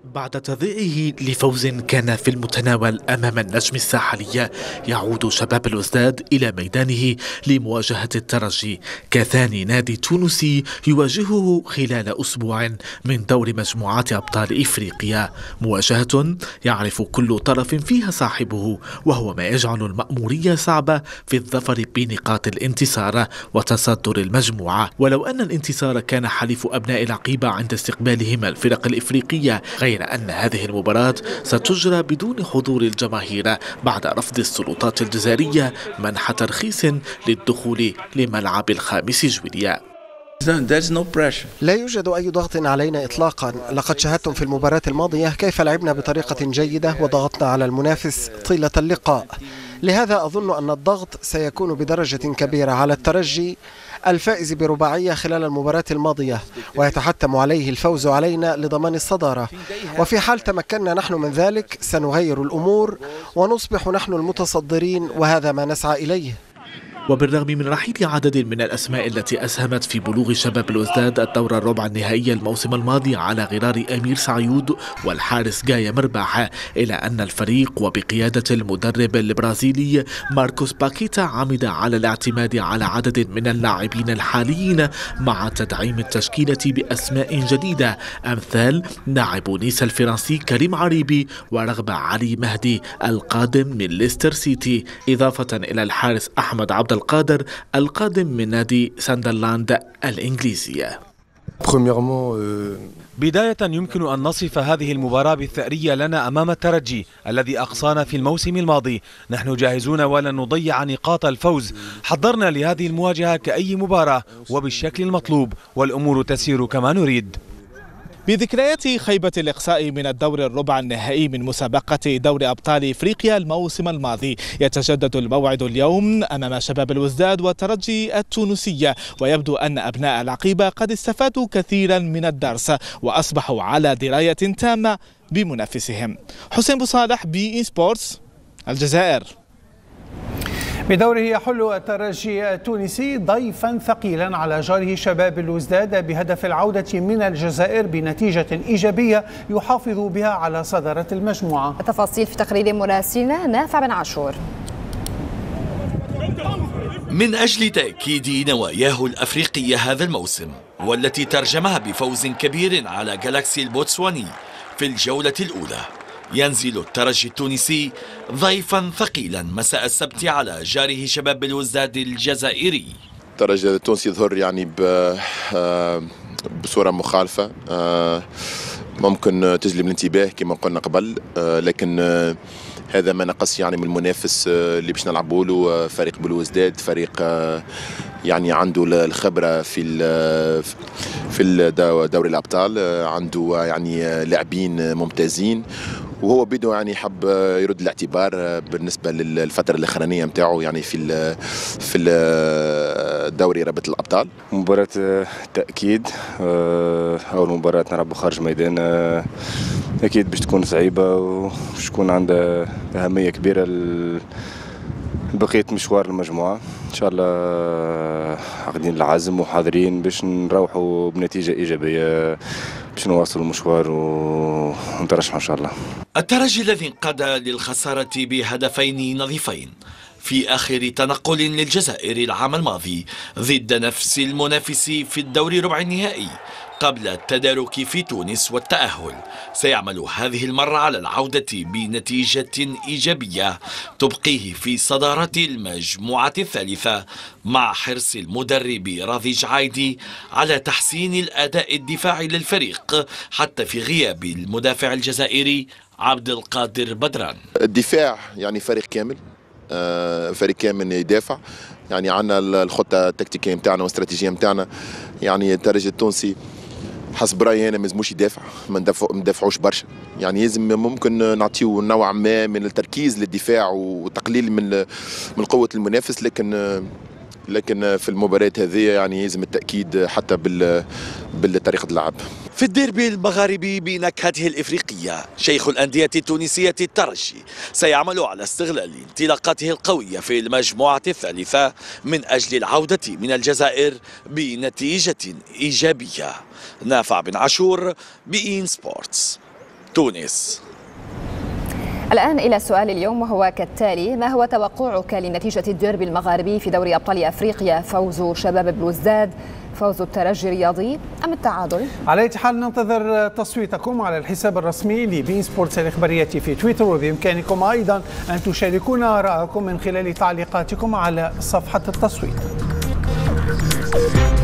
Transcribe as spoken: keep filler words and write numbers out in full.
بعد تضييعه لفوز كان في المتناول أمام النجم الساحلي، يعود شباب الوزداد إلى ميدانه لمواجهة الترجي كثاني نادي تونسي يواجهه خلال أسبوع من دور مجموعات أبطال إفريقيا، مواجهة يعرف كل طرف فيها صاحبه، وهو ما يجعل المأمورية صعبة في الظفر بنقاط الانتصار وتصدر المجموعة. ولو أن الانتصار كان حليف أبناء العقيبة عند استقبالهم الفرق الإفريقية، غير أن هذه المباراة ستجرى بدون حضور الجماهير بعد رفض السلطات الجزائرية منح ترخيص للدخول لملعب الخامس جويلية. لا يوجد أي ضغط علينا إطلاقا. لقد شاهدتم في المباراة الماضية كيف لعبنا بطريقة جيدة وضغطنا على المنافس طيلة اللقاء، لهذا أظن أن الضغط سيكون بدرجة كبيرة على الترجي الفائز برباعية خلال المباراة الماضية، ويتحتم عليه الفوز علينا لضمان الصدارة، وفي حال تمكنا نحن من ذلك سنغير الأمور ونصبح نحن المتصدرين، وهذا ما نسعى إليه. وبالرغم من رحيل عدد من الأسماء التي أسهمت في بلوغ شباب الوزداد الدور الربع النهائي الموسم الماضي على غرار أمير سعيود والحارس جايا مرباح، إلى أن الفريق وبقيادة المدرب البرازيلي ماركوس باكيتا عمد على الاعتماد على عدد من اللاعبين الحاليين مع تدعيم التشكيلة بأسماء جديدة أمثال لاعب نيس الفرنسي كريم عريبي ورغبة علي مهدي القادم من ليستر سيتي، إضافة إلى الحارس أحمد عبد القادر القادم من نادي ساندرلاند الإنجليزية. بداية يمكن أن نصف هذه المباراة بالثأرية لنا أمام الترجي الذي أقصانا في الموسم الماضي. نحن جاهزون ولن نضيع نقاط الفوز، حضرنا لهذه المواجهة كأي مباراة وبالشكل المطلوب، والأمور تسير كما نريد. بذكريات خيبة الإقصاء من الدور الربع النهائي من مسابقة دوري أبطال إفريقيا الموسم الماضي، يتجدد الموعد اليوم أمام شباب الوزداد والترجي التونسية، ويبدو أن أبناء العقيبة قد استفادوا كثيرا من الدرس وأصبحوا على دراية تامة بمنافسهم. حسين بوصالح، بي إن سبورتس، الجزائر. بدوره يحل الترجي التونسي ضيفا ثقيلا على جاره شباب الوزداد بهدف العودة من الجزائر بنتيجة إيجابية يحافظ بها على صدارة المجموعة. التفاصيل في تقرير مراسلنا نافع بن عاشور. من أجل تأكيد نواياه الأفريقية هذا الموسم، والتي ترجمها بفوز كبير على جالاكسي البوتسواني في الجولة الأولى، ينزل الترجي التونسي ضيفا ثقيلا مساء السبت على جاره شباب الوزداد الجزائري. الترجي التونسي يظهر يعني بصورة مخالفة ممكن تجلب الانتباه كما قلنا قبل، لكن هذا ما نقص يعني من المنافس اللي باش نلعبوا له، فريق بلوزداد فريق يعني عنده الخبرة في في دوري الأبطال، عنده يعني لاعبين ممتازين، وهو بده يعني حب يرد الاعتبار بالنسبة للفترة الأخرانية نتاعو يعني في في دوري رابطة الأبطال. مباراة تأكيد، أول مباراة نلعب خارج ميدان، أكيد باش تكون صعيبة وباش تكون عندها أهمية كبيرة لبقية مشوار المجموعة. إن شاء الله عاقدين العزم وحاضرين باش نروحوا بنتيجة إيجابية باش نواصلوا المشوار ونترشحوا إن شاء الله. الترجي الذي انقاد للخسارة بهدفين نظيفين في آخر تنقل للجزائر العام الماضي ضد نفس المنافس في الدوري ربع النهائي قبل التدارك في تونس والتأهل، سيعمل هذه المرة على العودة بنتيجة إيجابية تبقيه في صدارة المجموعة الثالثة، مع حرص المدرب راضي جعايدي على تحسين الأداء الدفاعي للفريق حتى في غياب المدافع الجزائري عبد القادر بدران. الدفاع يعني فريق كامل، آه فريق كامل يدافع، يعني عندنا الخطة التكتيكية متاعنا والاستراتيجية متاعنا. يعني الترجي التونسي حسب رايي انا ما لازموش يدافع، ما ندافعوش برشا، يعني لازم ممكن نعطيو نوع ما من التركيز للدفاع وتقليل من من قوه المنافس، لكن لكن في المباراة هذه يعني يلزم التأكيد حتى بال بالطريقة اللعب. في الديربي المغاربي بنكهته الإفريقية، شيخ الأندية التونسية الترجي سيعمل على استغلال انطلاقاته القوية في المجموعة الثالثة من أجل العودة من الجزائر بنتيجة إيجابية. نافع بن عاشور، بي إن سبورتس، تونس. الآن إلى سؤال اليوم وهو كالتالي: ما هو توقعك لنتيجة الديربي المغاربي في دوري أبطال أفريقيا؟ فوز شباب بلوزداد، فوز الترجي الرياضي أم التعادل؟ على أي حال ننتظر تصويتكم على الحساب الرسمي لبين سبورتس الإخبارية في تويتر، وبإمكانكم أيضا أن تشاركونا رأيكم من خلال تعليقاتكم على صفحة التصويت.